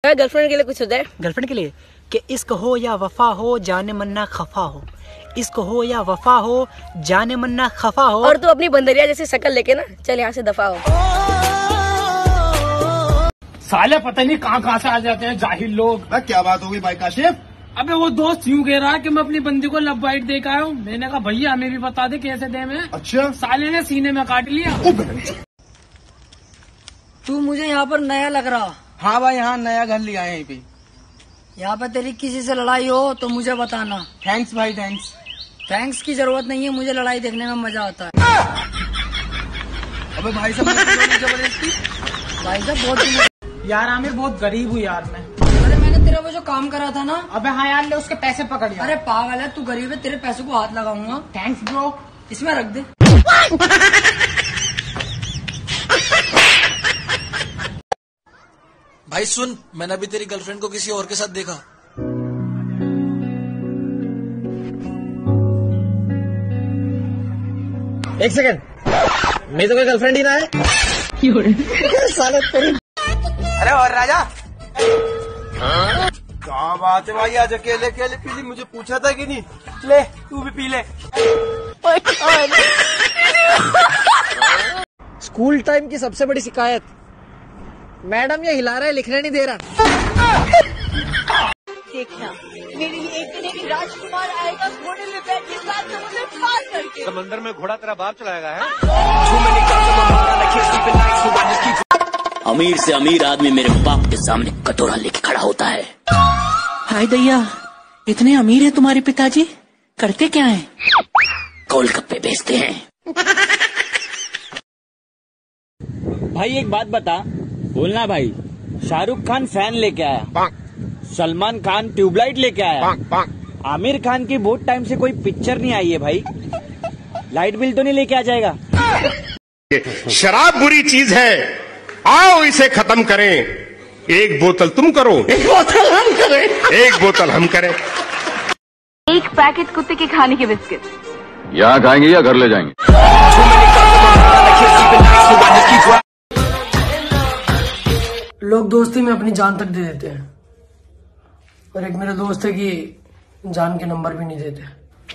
बता गर्लफ्रेंड के लिए कुछ होता है? गर्लफ्रेंड के लिए कि इश्क हो या वफा हो जाने मन्ना खफा हो, इश्क हो या वफा हो जाने मन्ना खफा हो। और तू अपनी बंदरिया जैसी शक्ल लेके ना चल यहाँ से दफा हो। साले पता नहीं कहाँ से आ जाते हैं जाहिल लोग। क्या बात हो गई भाई काशिफ? अबे वो दोस्त यूँ कह रहा कि मैं अपनी बंदी को लव बाइट दे के आया हूँ। मैंने कहा भैया हमें भी बता दे कैसे दे मैं। अच्छा। साले ने सीने में काट लिया। तू मुझे यहाँ पर नया लग रहा। हाँ भाई, यहाँ नया घर लिया है यहीं पे। यहाँ पे तेरी किसी से लड़ाई हो तो मुझे बताना। थैंक्स भाई, थैंक्स। थैंक्स की जरूरत नहीं है, मुझे लड़ाई देखने में मजा आता है। अबे भाई साहब जबरदस्ती। भाई साहब बहुत यार आमिर बहुत गरीब हूँ यार मैं। अरे मैंने तेरा वो जो काम करा था ना। अबे हाँ यार, ले उसके पैसे पकड़ यार। अरे पागल है तू, गरीब है, तेरे पैसों को हाथ लगाऊंगा। Thanks bro. इसमें रख दे। भाई सुन, मैंने अभी तेरी गर्लफ्रेंड को किसी और के साथ देखा। एक सेकंड, मेरी तो कोई गर्लफ्रेंड ही ना है। साले तेरी। अरे और राजा, क्या बात है भाई, आज अकेले अकेले पी ली? मुझे पूछा था कि नहीं? ले तू भी पी ले। स्कूल टाइम की सबसे बड़ी शिकायत, मैडम ये हिला रहा है, लिखने नहीं दे रहा। देखना मेरे लिए एक दिन एक राजकुमार आएगा घोड़े में बैठ के साथ समुद्र पार करके। समंदर में घोड़ा तेरा बाप चलाएगा है? अमीर से अमीर आदमी मेरे बाप के सामने कटोरा लेके खड़ा होता है। हाय दैया, इतने अमीर है तुम्हारे पिताजी, करते क्या हैं? गोलगप्पे बेचते हैं। भाई एक बात बता, बोलना भाई। शाहरुख खान फैन लेके आया, सलमान खान ट्यूबलाइट लेके आया, आमिर खान की बहुत टाइम से कोई पिक्चर नहीं आई है भाई। लाइट बिल तो नहीं लेके आ जाएगा? शराब बुरी चीज है, आओ इसे खत्म करें। एक बोतल तुम करो, एक बोतल हम करें, एक बोतल हम करें। एक पैकेट कुत्ते के खाने के बिस्किट यहाँ खाएंगे या घर ले जाएंगे? लोग दोस्ती में अपनी जान तक दे देते हैं, और एक मेरा दोस्त है कि जान के नंबर भी नहीं देते।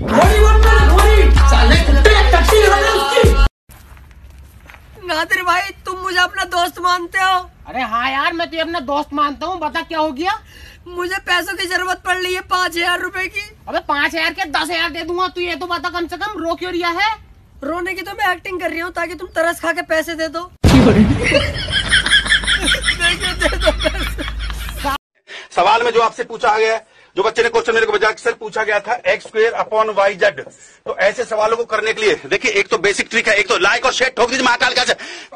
ना तेरे भाई, तुम मुझे अपना दोस्त मानते हो? अरे हाँ यार, मैं तुझे अपना दोस्त मानता हूँ। बता क्या हो गया? मुझे पैसों की जरूरत पड़ रही है, 5,000 रुपए की। अबे 5,000 के 10,000 दे दूंगा। तू ये तो बता कम से कम रो क्यों रिया है? रोने की तो मैं एक्टिंग कर रही हूँ ताकि तुम तरस खा के पैसे दे दो। सवाल में जो आपसे पूछा गया है, जो बच्चे ने क्वेश्चन मेरे को बजा सर पूछा गया था, x²/yz। तो ऐसे सवालों को करने के लिए देखिए, एक तो बेसिक ट्रिक है, एक तो लाइक और शेयर ठोक दीजिए महाकाल का।